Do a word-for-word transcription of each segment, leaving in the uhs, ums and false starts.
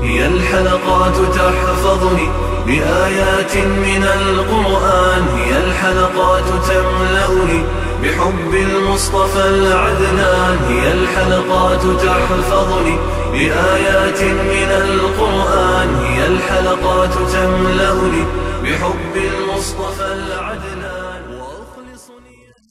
هي الحلقات تحفظني بآيات من القرآن، هي الحلقات تملأني بحب المصطفى العدنان، هي الحلقات تحفظني بآيات من القرآن، هي الحلقات تملأني بحب المصطفى العدنان وأخلص نيتي.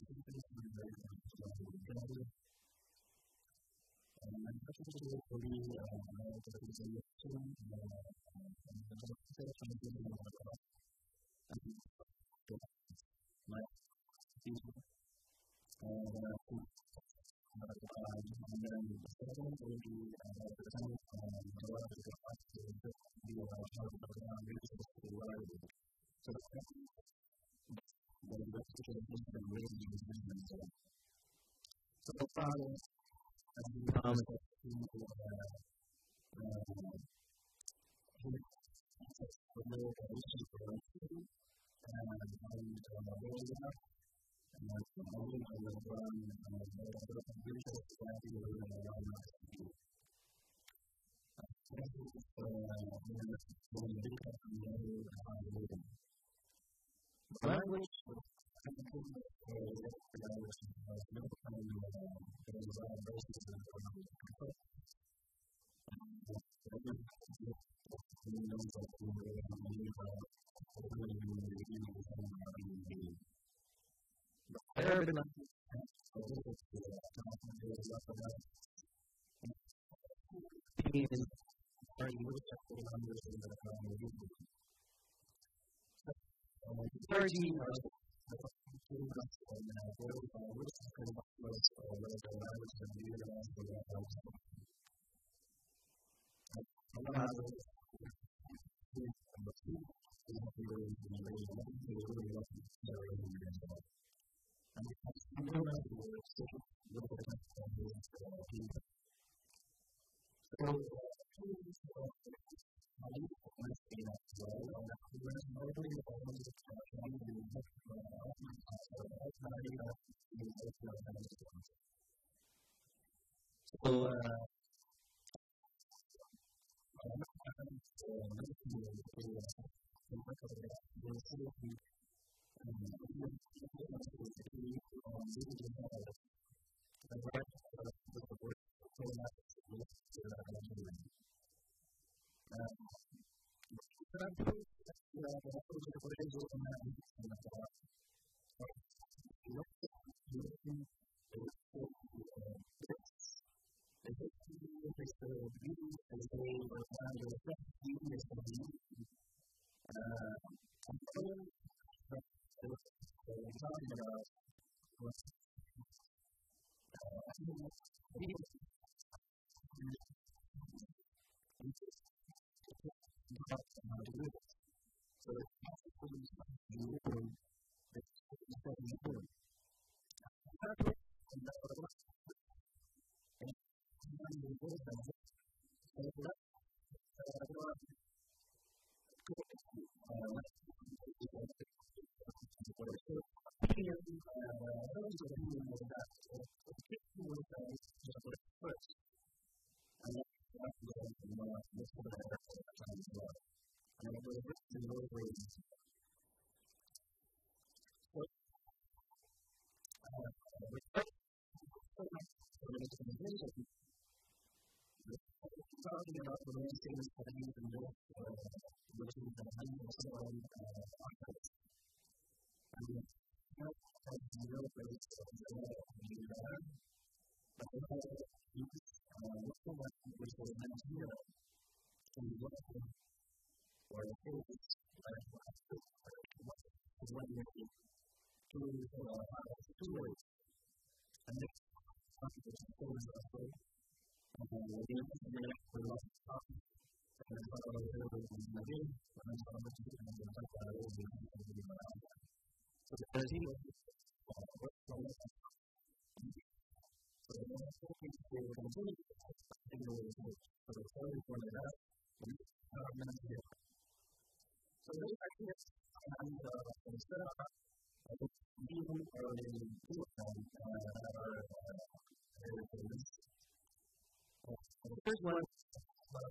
Here's one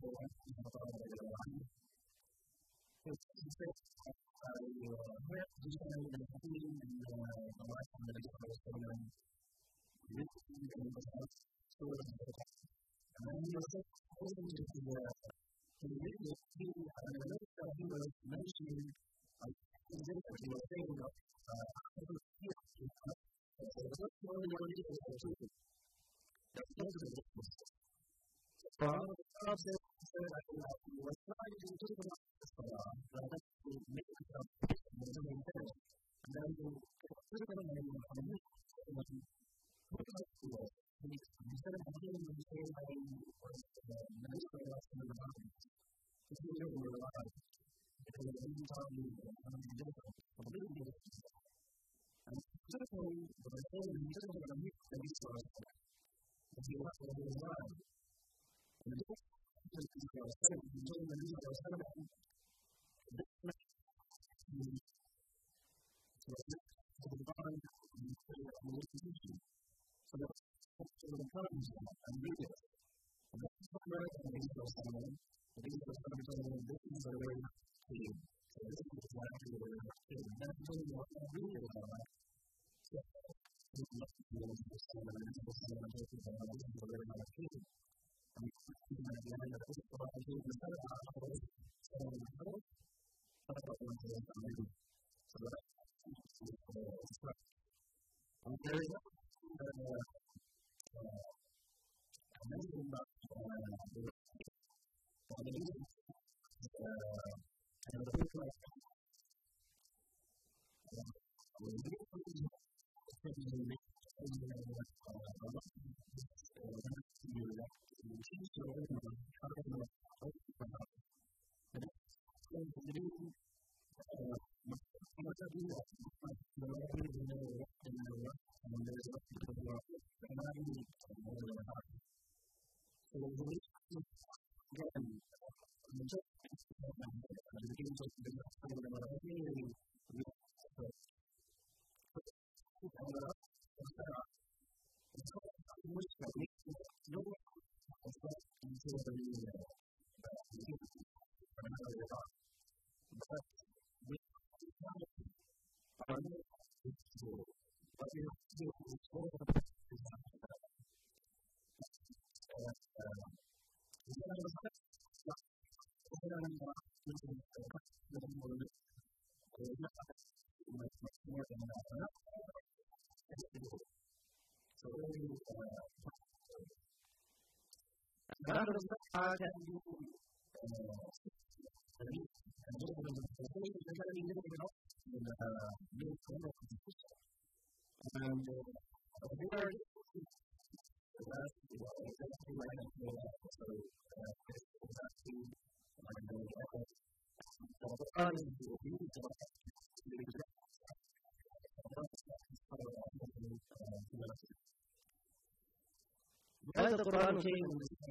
As the Quran came,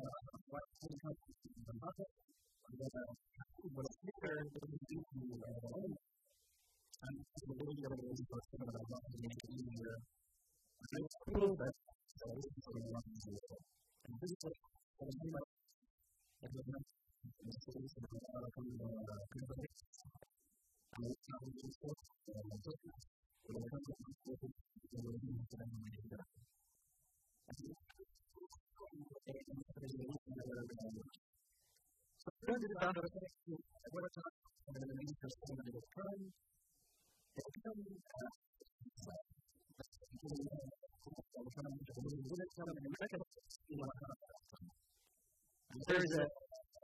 there is a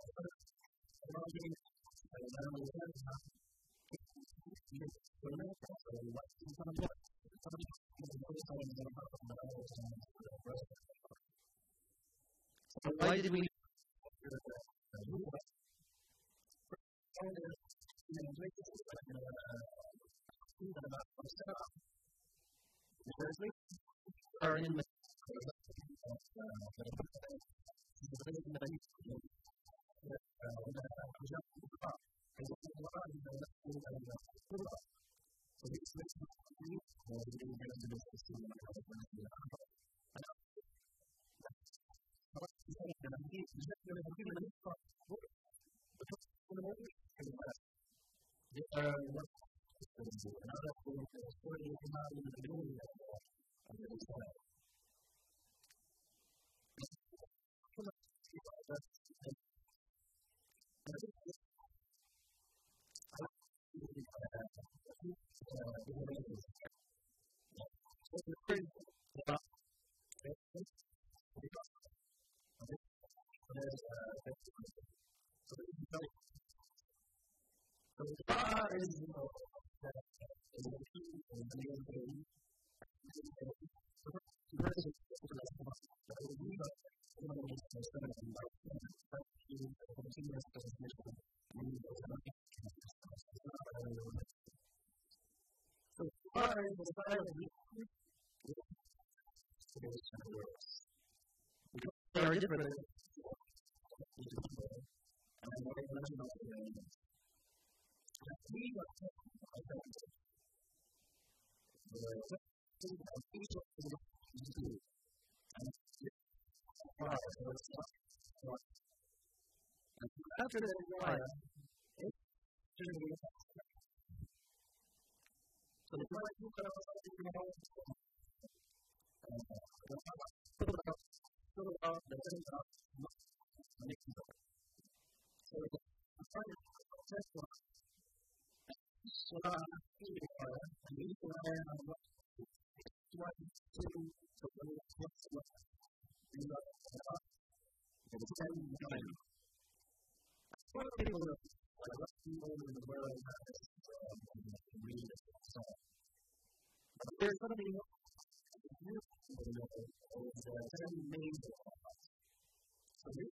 so why did we are in the Very different. After that, why? So the first two are there's going to be ten main so this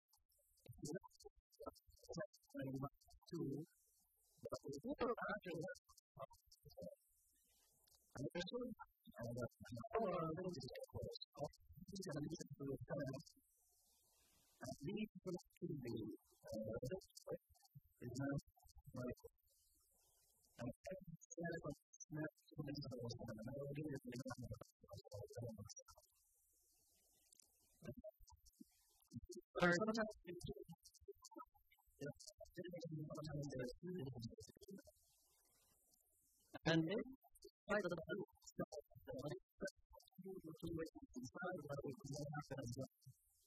two but the four after that and there's one and our ability to course is going to be to kind of lead to the is now like and snap to the or sometimes and if I don't know inside what will happen as well.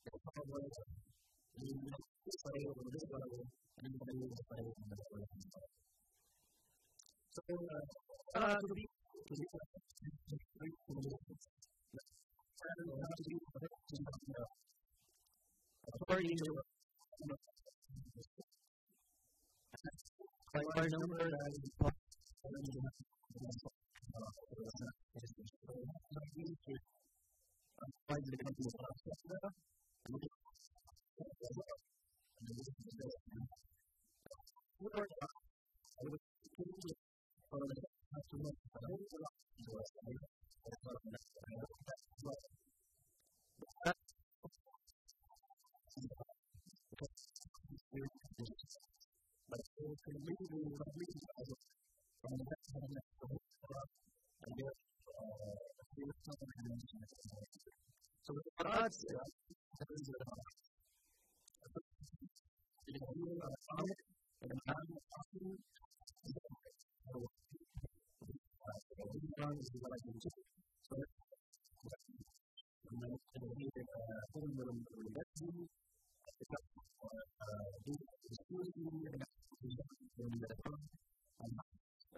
You say over this level and then you will say on the other level. So, uh, to be to be authority by number as so what I'd say is that you know, you are atomic and I'm awesome. So, what I can do. So, I'm going to need a home with a reduction. I pick up the security and the phone. I'm not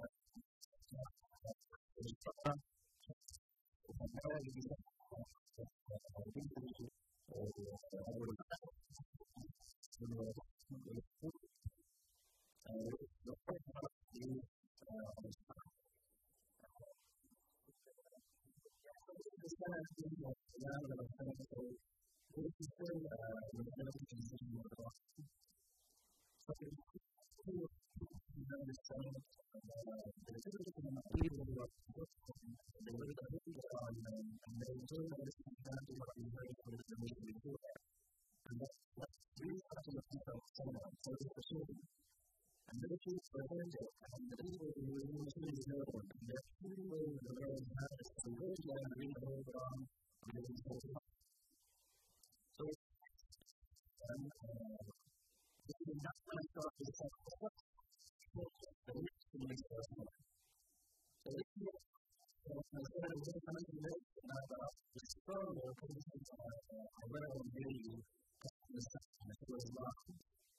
and the issue for them and the people who are using the other one. There are two ways of learning how to do it and read over on and so and this is not going to start with the second step. So it's going to be the first one. So if you instead of just coming to this about the strong or conditions are very really customer section as well as market.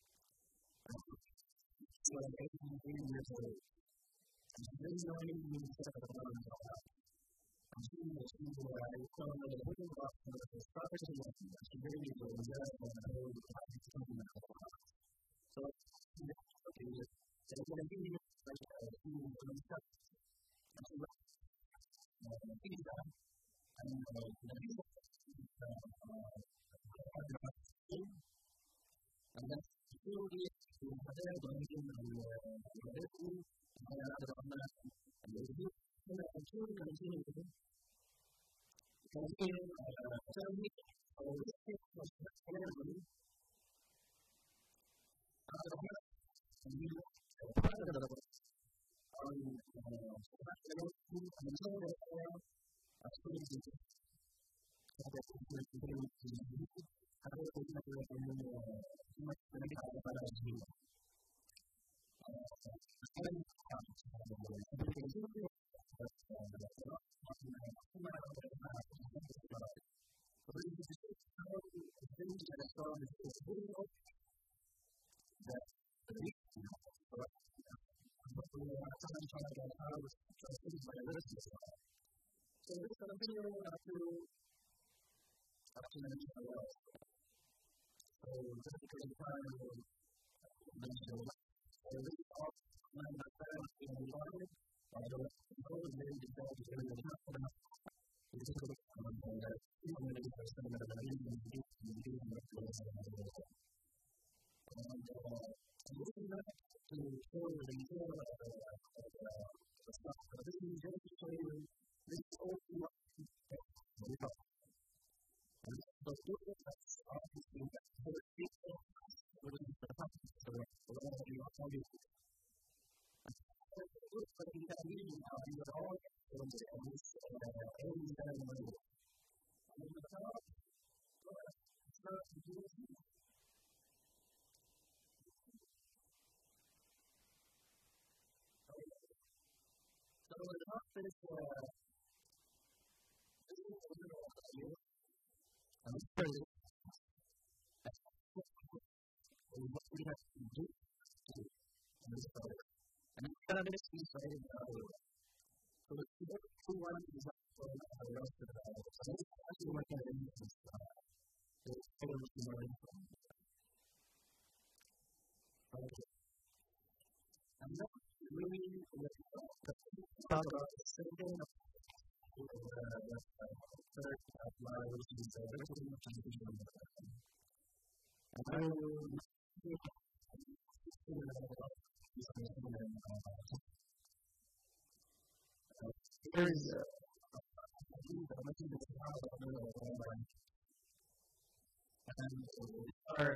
So I'm eighteen years old. And she's really learning new stuff about that. And she was people I told her that looking about the strategy and she really was there and I know how to do that. So okay, so I'm going to give you like a few steps. And she went feedback and and then slowly we had a dungeon and we had to and another on that and we did and slowly continue to continue tell me or this was clearly out of that and you part of the on and so absolutely ada yang perlu dilakukan ada yang perlu dilakukan cuma mereka ada pada sini sekarang seperti itu so this continue to actually mention a lot. So just because of time I will mention a lot. So this is all my background in the environment. I don't know the name of the job is really enough for that. It's just a little on the community for some of the reasons we do and we do and we do and I'm looking back to show the detail of the stuff. But this is just to show you this is all too much we got. And so this is obviously for the people who are the topics for the ones you are talking to. And so but in that meeting now you are all going to end this any ceremony. And in the top, start to do this. So the top is uh I'm sorry. What we have to do and this is and I'm going to be saying so the two one is up for the rest of the so this is actually what I'm doing is the color is learning from okay. I'm not really talk about the second the third outlier, which is a very much individual. And I will speak about this and there is a I mentioned this how online and our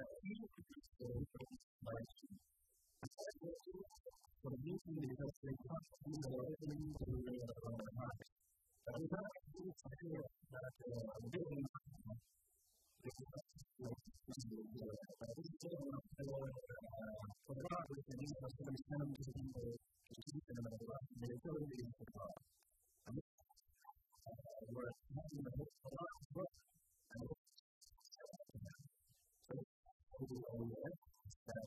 for the meeting because they can't do the opening to the online. But we have to do something that the building is but this is still not for the art with the need of some extent to be the institution of the utility of the car. And we're having a lot of work and so we will aware that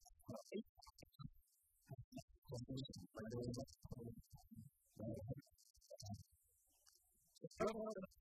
So,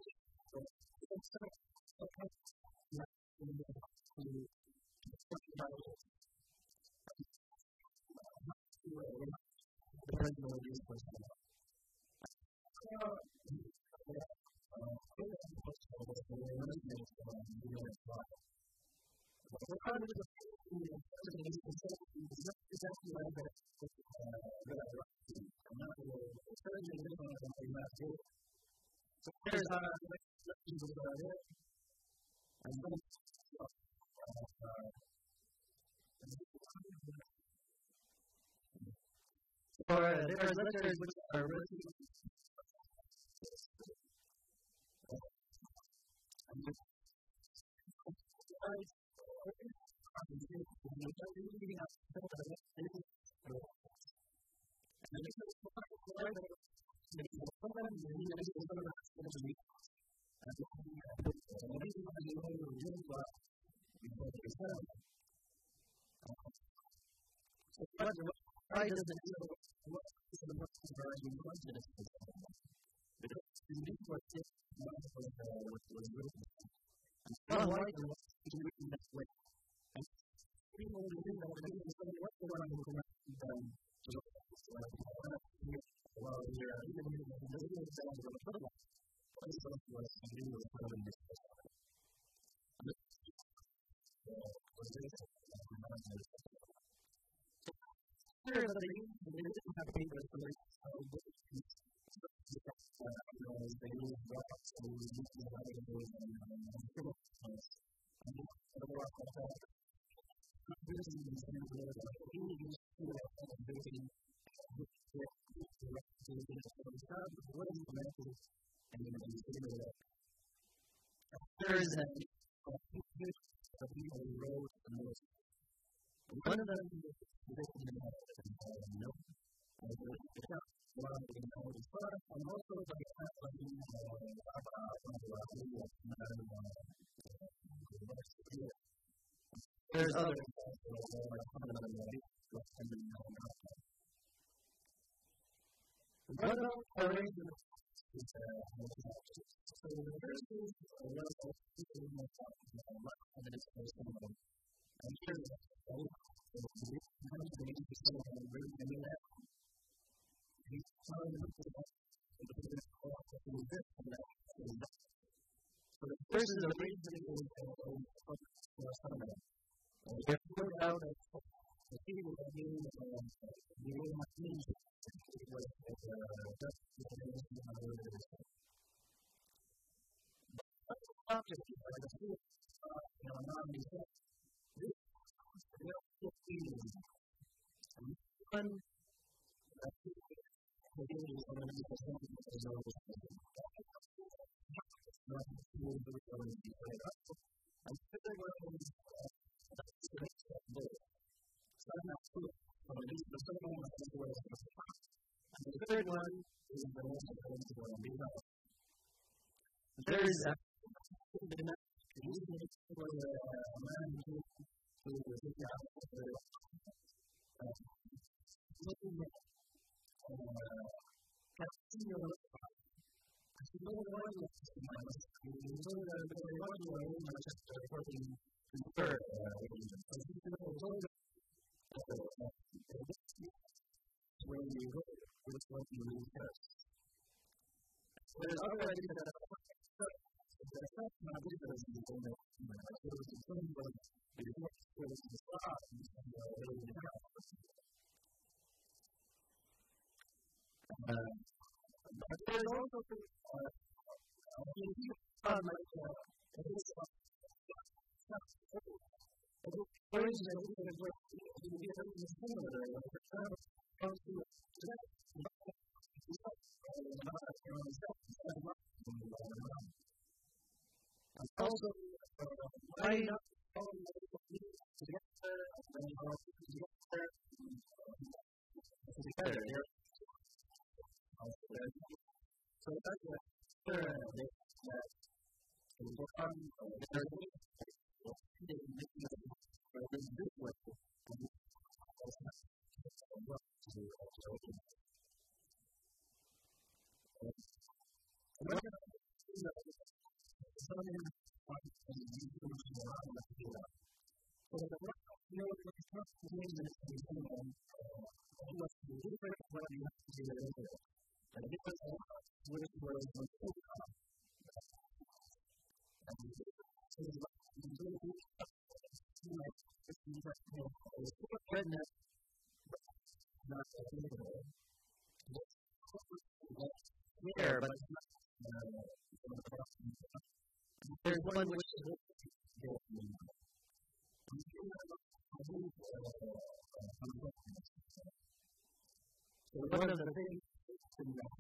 So here's how I like to people about it. And then so uh, there are letters which are really Why doesn't it know what is the most encouraging content of this? Because this was just one of what was written. And so why do it written that way? And people will think that when they say what's the one I'm going to done to look at this one, well, here, even if it doesn't make sense of the problem, what is the was to do with the this person? And this was this. Sure, but they didn't have papers for like how they use rocks and use the other ways and civil things. And the rock like that. This is the same way that we use to like visiting what is the method and then you see the way. There is a people who wrote the most. One of them is written in the note. And the account one in the note is fun, and also the account of the there's other accounts that are like fundamental ways and then one of them arrangement is so the first is a level of people who are talking about and then it's very similar. I'm sure that so ninety percent of them really knew that. He's telling them to the so the first is a reason for some of them. If you go out and the people that you you will not need to with just but the object is like a school, you know, non-result. This is feeling. One that the daily is going to be presented as a not to be going to be played up. And the third one is that's the next step both. So I'm not sure. So at least the second one is the way it's going to be. And the third one is the most important to go and be done. There is a the next reason for the man who to take out the looking at Castillo. I should know the one of the minus. You know that the one who are in Manchester working in the third region. So you know when you go, which one you lose first. There's other ideas that are the fact that this is the only thing that I was concerned about is what was the start and the early Uh, but there's also uh, I think uh, like uh, it is it is very interesting that you get everything similar like the term comes to today. And also, why not all of them together and how to together together. So that's the third that will become the third thing this way. Here, but there's one which is so one of the things in that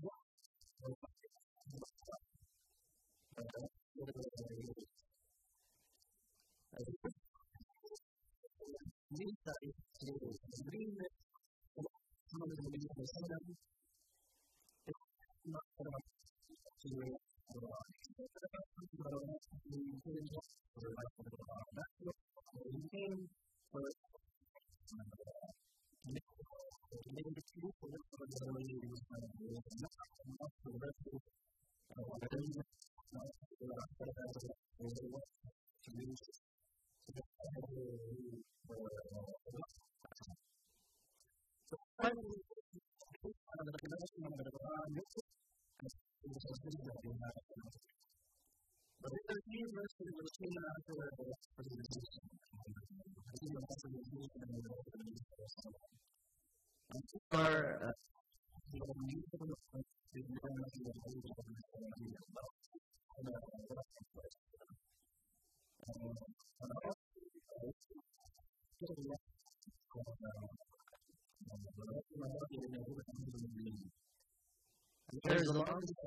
There's a lot of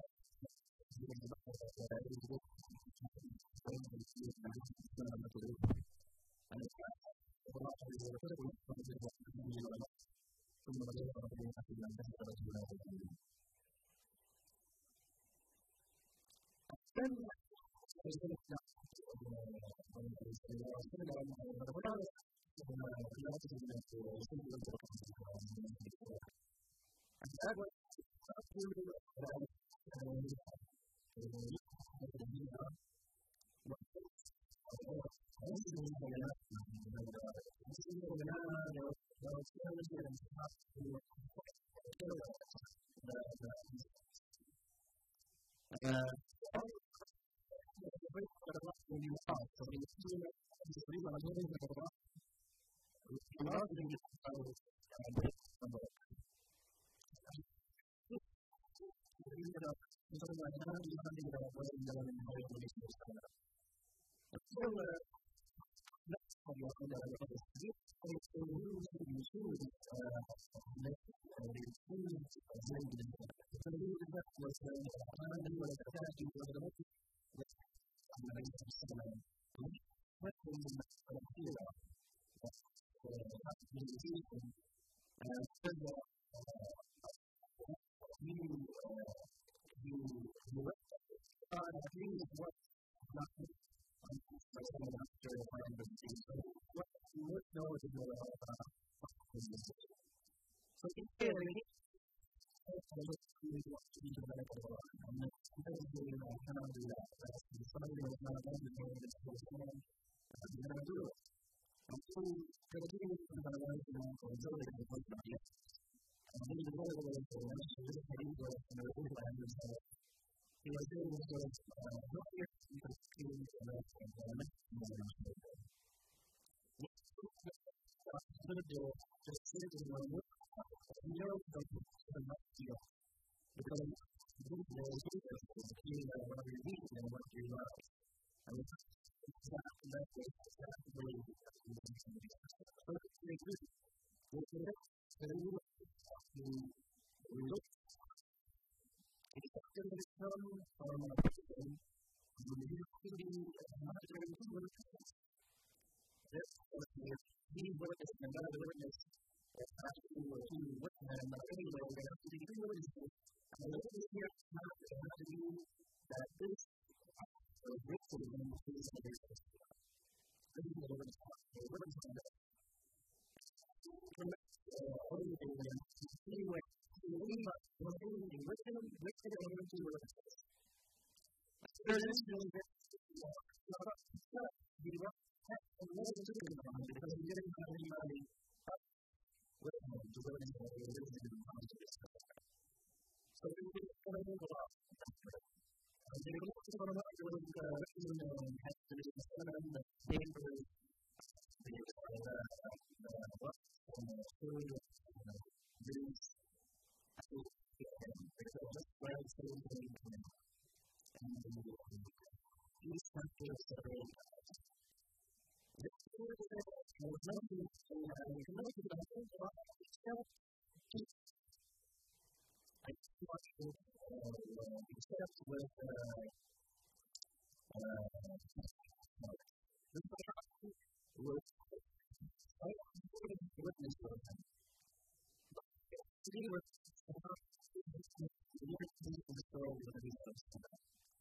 the different pieces of the story that we have tonight.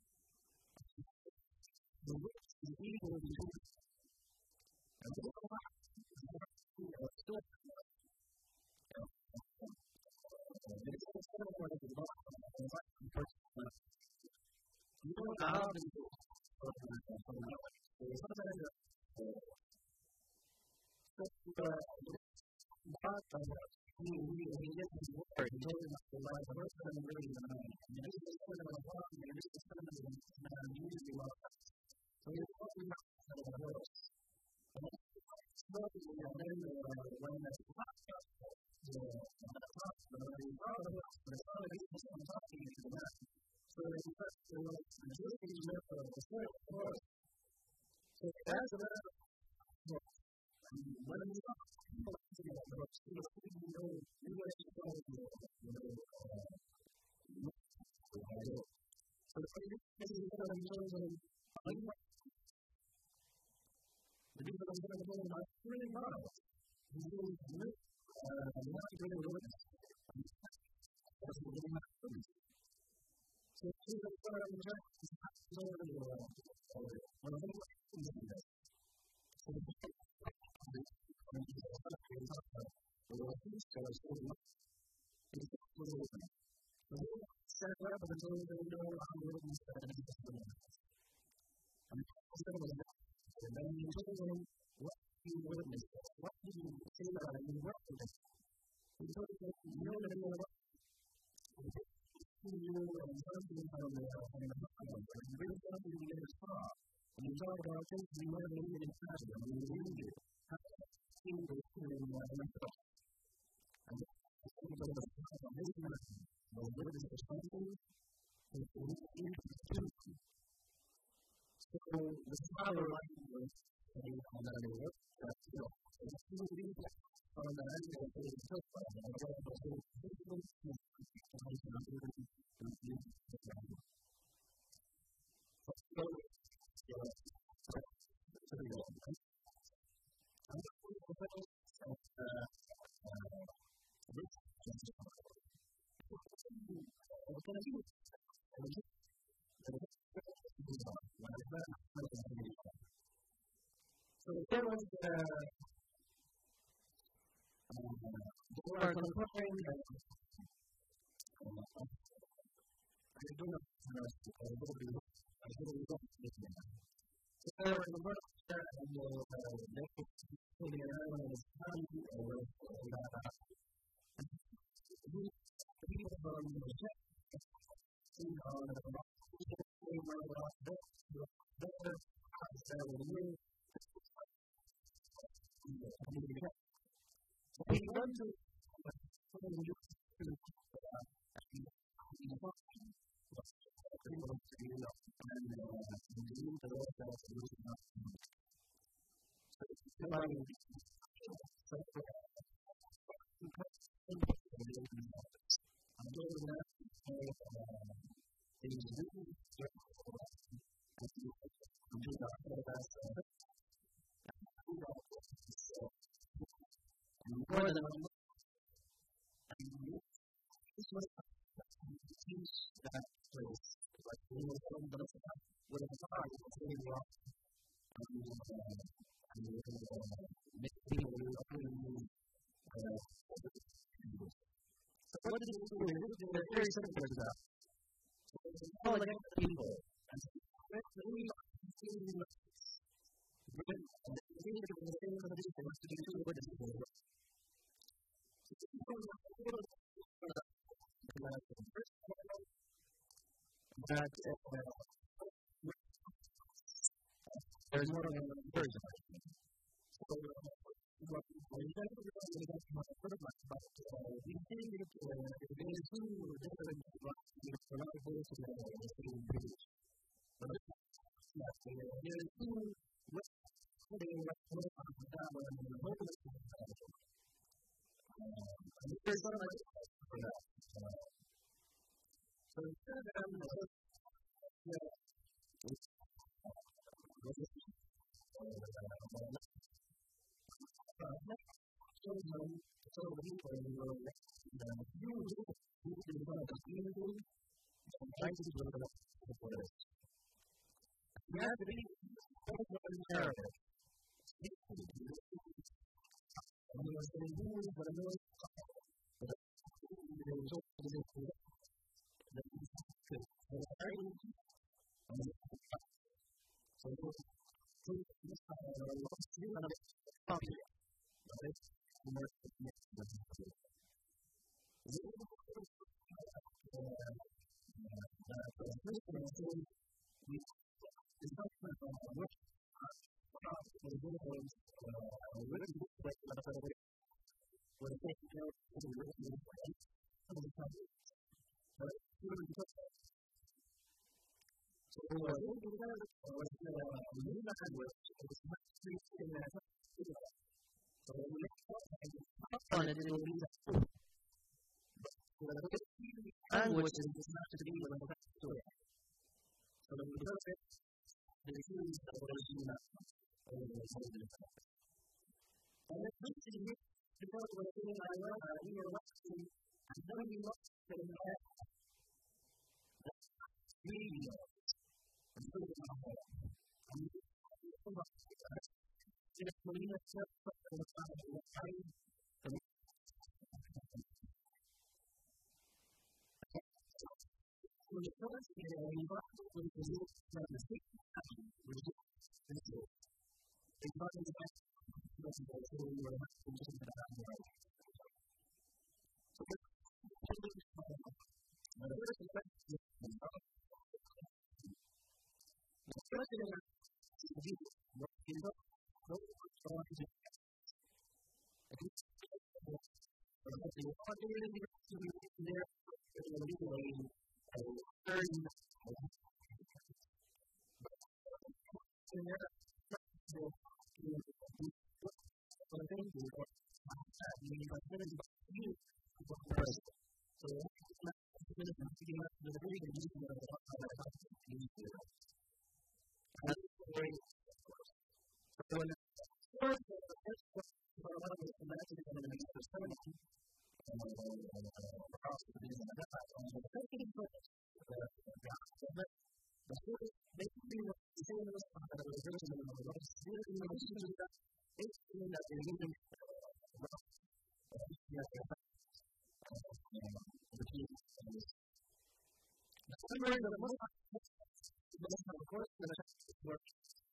The rich and evil of the world. And we don't want to still it's a similar to the book of the person. You don't know how to do it. There's something that God he he gets his word. He told him to lie. The first time really the night. And this is the son of a father. And this is the son of a man. He usually loves us. So he's talking about the horse. And it's not the men when that's not the top. But he's not the horse. But it's not like he's not talking to the man. So he's not the majority of the horse. So that's the man. When we talk about the horse, we know we know it's all the you know so the first thing is that I'm going to the people I'm going to go my three miles. He's doing good. I'm not going to do it. That's what we're not doing. So she's a part of the job. She's not going to do it. When I'm going to do that. So the people and he's not going to talk about the Lord Jesus Christ. He's not going to do it. So he set up and told them, no, I'm going to stand in the storm. And he said, and then he told them what he witnessed, what he see about it, and what he did. He told them, you know that you're what? You and something on the on the hospital, and you bring something in his car, and you talk about things you never needed in fashion, and you read it. How do you see this in the mental? And it's because of this man, the word is responsible, and it's interesting. So the scholar language on that work, that's you know, it's two things on the end of the system, and I don't know if it's difficult to So the third one is uh, uh, are comparing uh, I do not know a little bit a little bit of this now. So there are the first step and the next thing is how do you work with that? People from the check see on the they were off this better instead of you. So we want to more than this was teach that place, like we were from the with a car, it's really rough. And make people really so what did he do? They're very simple as that. So it's all against the people. And we that there's more of an encouragement. So, what we can do is we can come up with a plan, but we think that there is two different ways to not go to the same page. But there is two ways to go to the hopeless situation. And there's not much for that. So instead of yeah, so home to tell the people in the world that you will be one of the community and try to do the forest. You have to be one narrative. And you must be moved by the most powerful. But the result of this is that you could carry and so to this time I want to do another copy of it to work with me. It's not much the videos are really quick about it. When they go to the written some of the time, but really quick. So, we were able to do that with the new language, it was not three in that. So, we looked on it, it will be that. But the language is not to be with the story. So, when we look at the issues that were in that. And it's really because we're doing our work, we are watching and then we watch the net. That's really and so we are here. And we so much that if we need to set up the time of the time, then so the first thing we want to do is to understand which is it's not in the best possible, so we were not going to do that right. So, the first thing is the first thing is what is up, what is it? The ordinary to be there legally a third So, I think we are meaning by seven you for the person. So, I'm going to be the very beginning of the podcast. And very so when the first first for one of the semantics and the minister ceremony across the business and that the second purpose the first basically what the same as the revision of the laws is in relation to that it's in that they're using the key is the summary of the most of course the work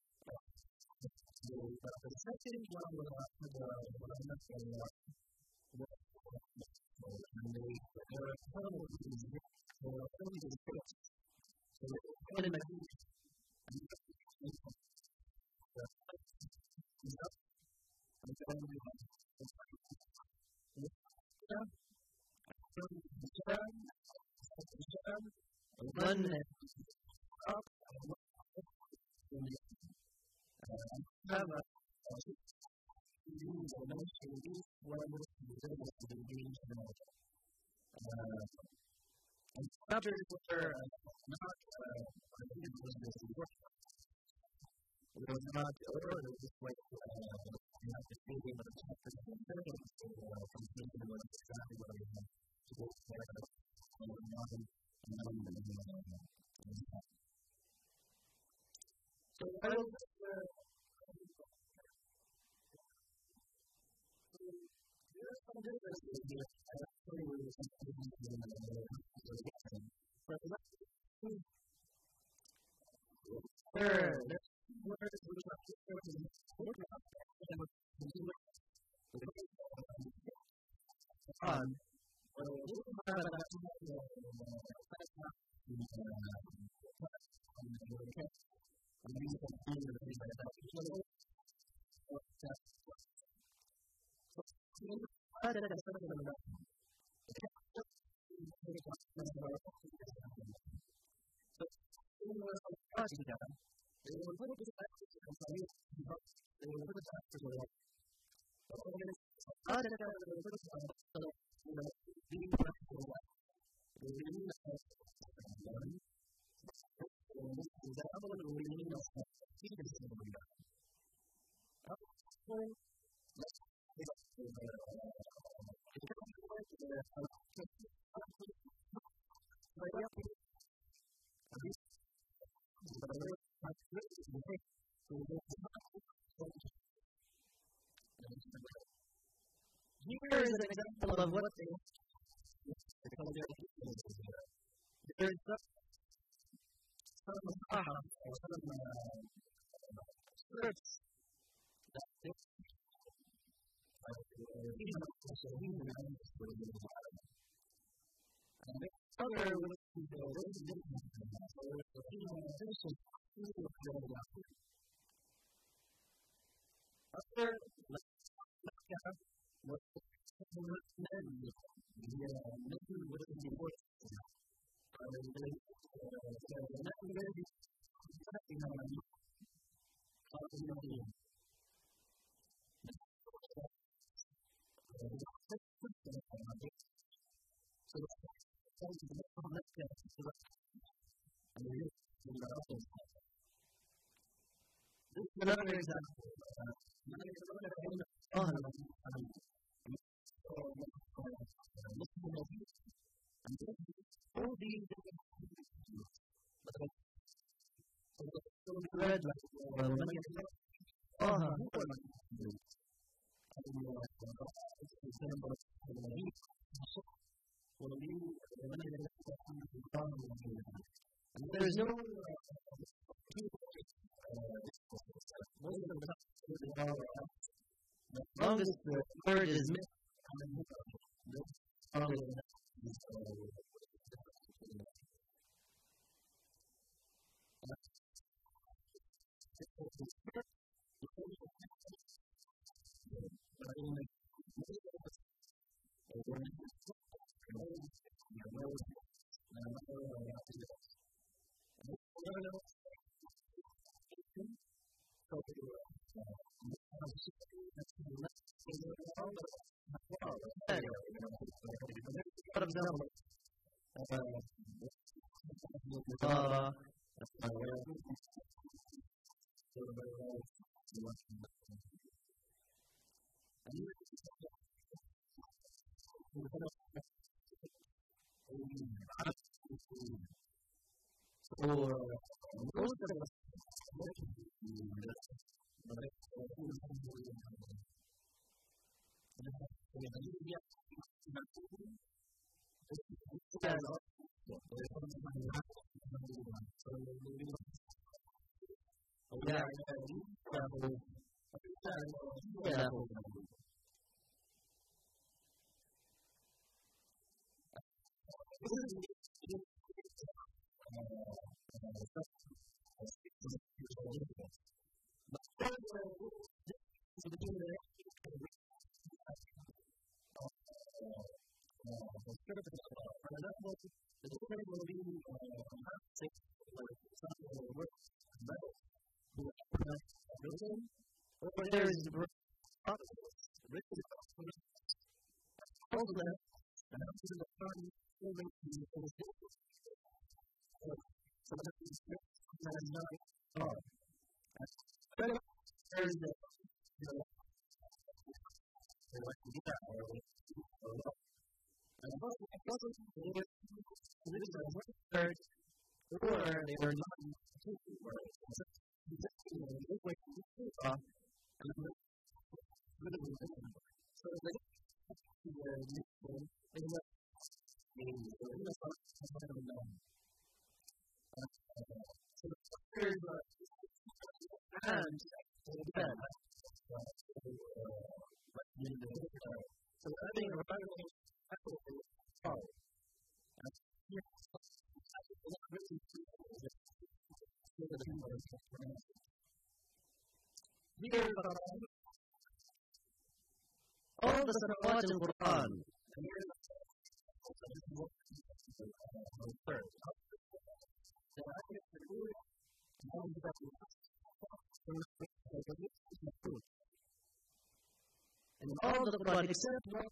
the second one was after the and they there are several reasons for only the six so what in the and then we have one minute up have a use a nice release where the business to be engaged in it. And others were not, I think it was this work. It was not order, it was just like, you have to see the other chapters and things, from thinking about exactly what we have to go there, and modern, and modern, so I will there are some differences here. I actually was something in the but let's see. There, let's where is the chapter in the program and continue on. Well, we have that okay. And we can do the thing like that. So, I did a sort of a so, we were party together. They were put this back to the family. They were put it back to the world. I did a little bit of so, you know, being back to the world. They really like one. This is the other one we need to see this in the world. So, let's Here is an example of what they there's some some uh, some uh, scripts that they and the other was after what another example. Oh, all these red light. Oh, there is no as long as the word is missed, for example, uh, so most of us yeah, yeah. Or there is the or they were not so they and again, so I think all the salawat in Quran and all the Quran except one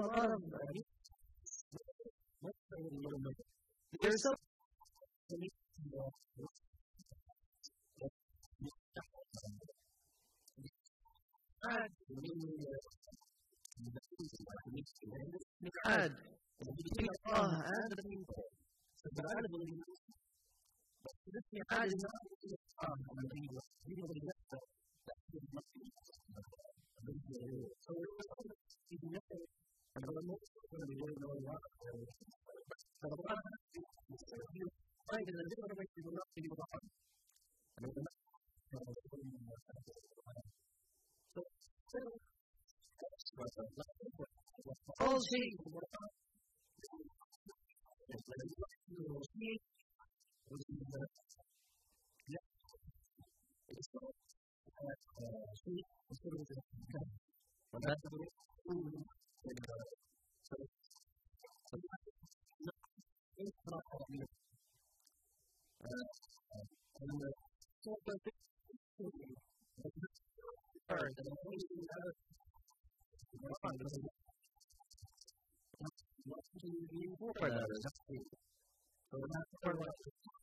lot of there's so God, between Allah and the people. So the God believes, but this God is not the Allah and the people. We believe that that is not the so even if they are going to be really really well. So the God is right in a different way to do not be able to harm. All things for others. So not for what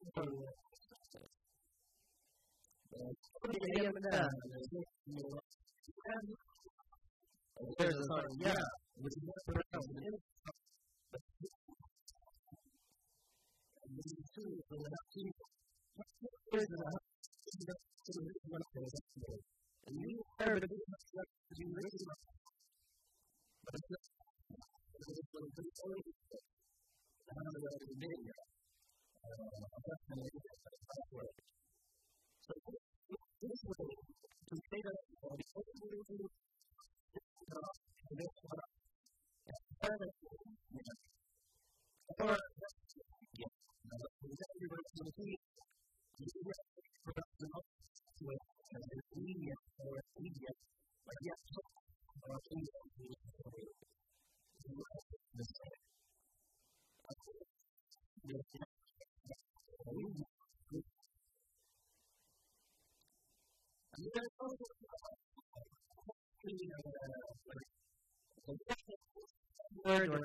there's a song, yeah, which is what we're doing. And this is true, so we're not too there's a and you heard it as you raise it up. But it's not it's only I don't know what it is yet. I'm not going to make it so this is what to say that the only and this one and or yeah exactly what it's going to be you get production up to it as an immediate or immediate but yet or immediate the same word or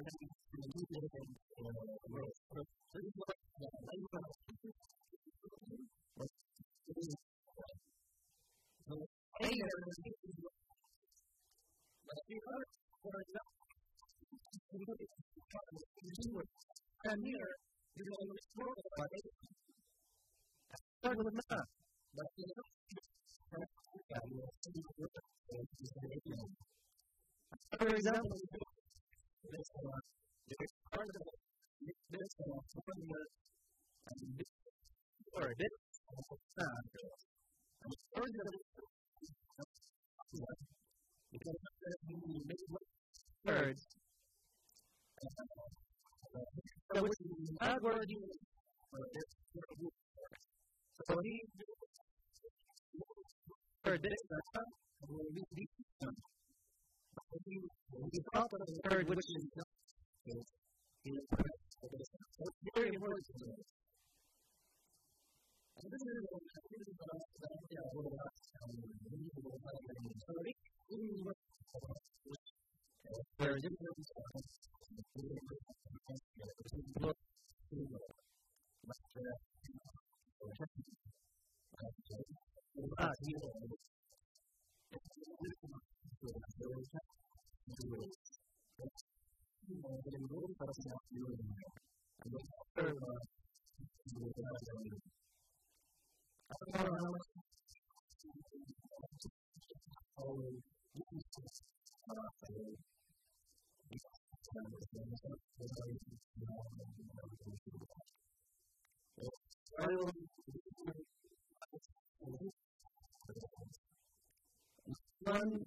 and here, you're going to explore about it. Start with math. But you know, for example, this one, this part of it, this one, and this or this, and the third of it, because you make words. So it's not worthy so he for this will be the he thought of the third which is not it's very important to us. And this is what I think about the idea of what about there are different one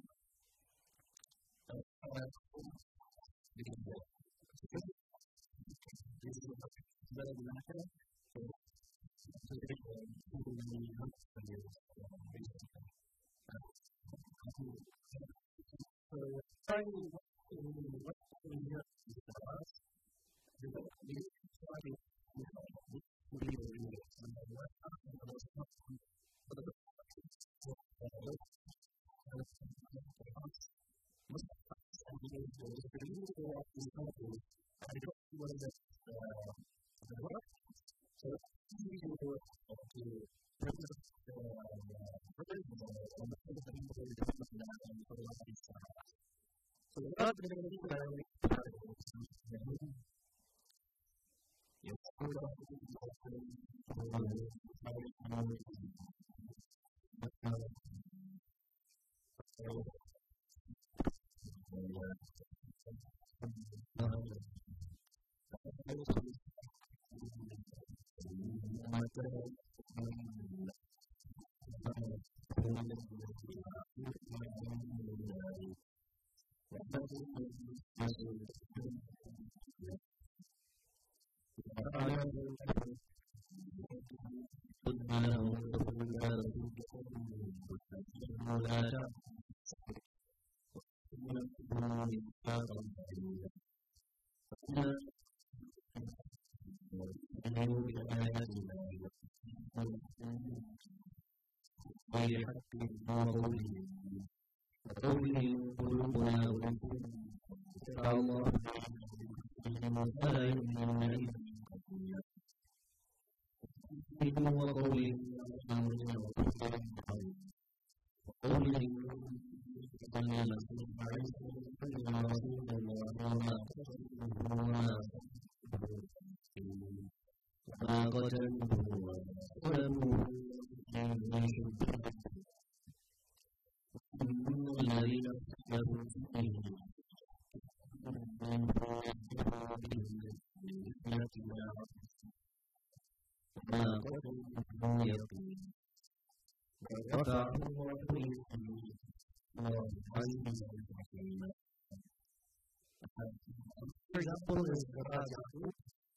For example, is the Rajaku.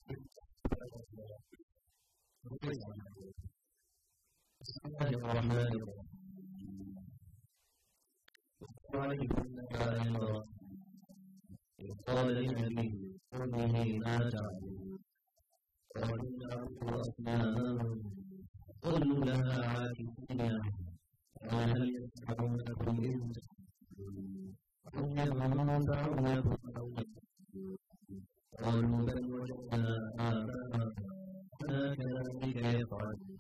قل لها عاكفين وهل يسمعونكم إذ ينفعونكم قالوا بل وجدنا آباءنا كذلك يفعلون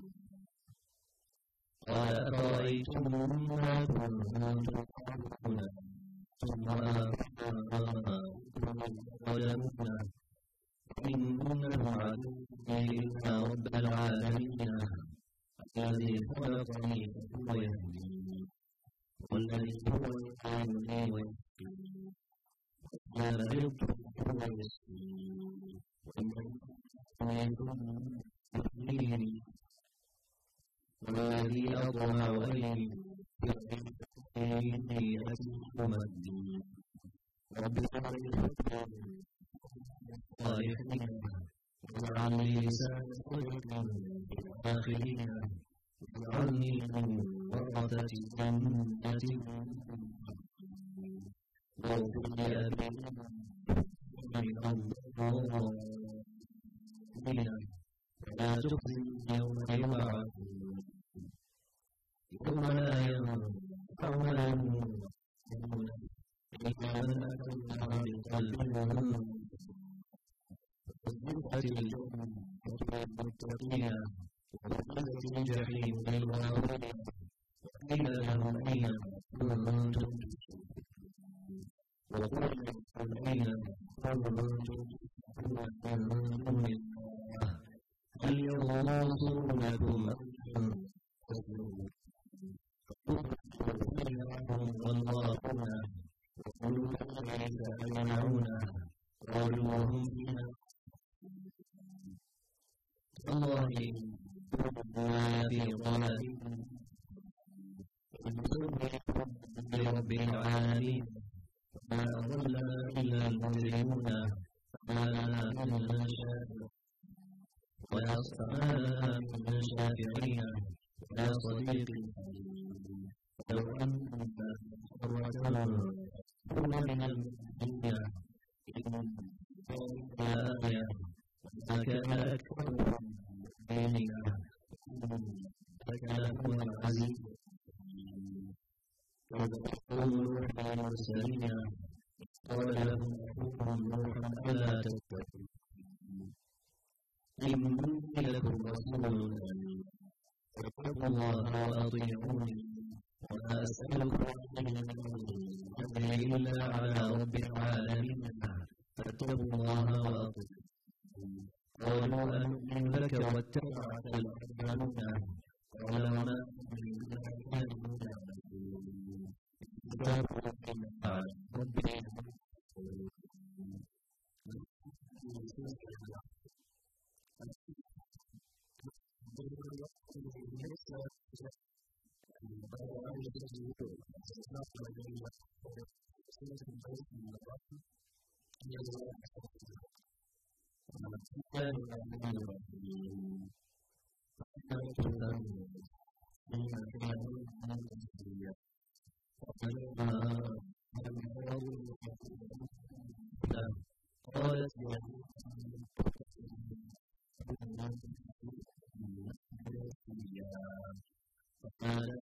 قال أرأيتم ما كنتم تعبدون ثم آباؤكم ظلمونا إنهم عدو إلا رب العالمين الذي خلقني فهو يهديني والذي هو يطعمني ويسقيني وإذا مرضت فهو يشفيني وإن كنت يحييني والذي أطمع أن يحييني أتيكم الدين رب العالمين صالحين واجعلني لسان صدق في الآخرين واجعلني من ورثة جنة واغفر لأبي من الظالمين ولا تخزني يوم يبعثون يوم لا ينفع مال إلا من أتى الله بقلب وَأُزْلِفَتِ الْجَنَّةُ لِلْمُتَّقِينَ وَبُرِّزَتِ الْجَحِيمُ لِلْغَاوِينَ وَقِيلَ لَهُمْ أَيْنَ مَا كُنتُمْ تُشْرِكُونَ وَقُلْ أَيْنَ مَا كُنتُمْ تُشْرِكُونَ مِن دُونِ اللَّهِ هَلْ يَنصُرُونَكُمْ أَوْ يَنصُرُونَ فَقُلْ وَاللَّهُ وَقُلْ كَيْفَ يَمْنَعُونَ قالوا وهم فيها الله كنا في ضلال برب العالمين وما أضلنا إلا المجرمون فما لنا من شافع ولا أصحابنا من شافعين ولا صديق لو أن قرة كنا من المؤمنين آية وما كان أكثرهم مؤمنين فكان هو العزيز وقول المرسلين إلا على رب العالمين فاتقوا الله وأطيعون قالوا أنؤمن لك واتبعك الأرذلون قال وما كتاب ربي قالت فقالت